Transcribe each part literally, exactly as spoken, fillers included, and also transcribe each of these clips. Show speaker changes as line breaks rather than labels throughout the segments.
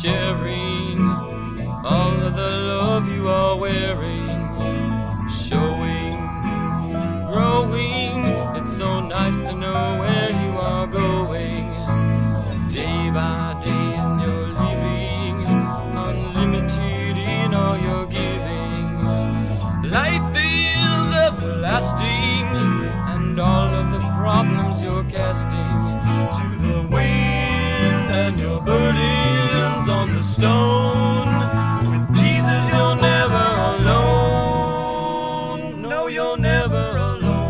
sharing all of the love you are wearing, showing, growing. It's so nice to know where you are going, day by day, and you're living unlimited in all your giving. Life is everlasting, and all of the problems you're casting to the wind, and your burdens on the stone. With Jesus you're never alone. No, you're never alone.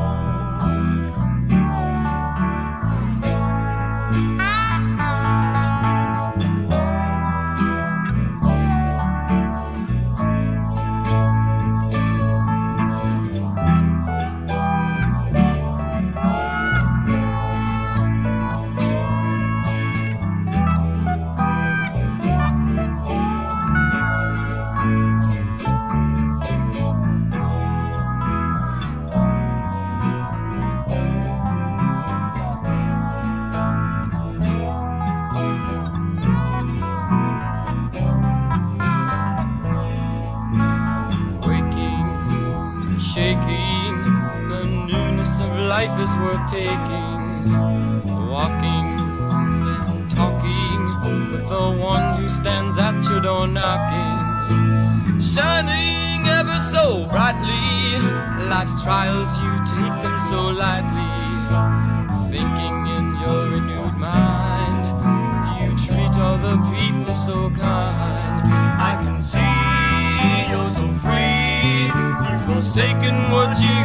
Life is worth taking, walking and talking with the one who stands at your door knocking, shining ever so brightly. Life's trials, you take them so lightly, thinking in your renewed mind, you treat all the people so kind. I can see you're so free, you've forsaken what you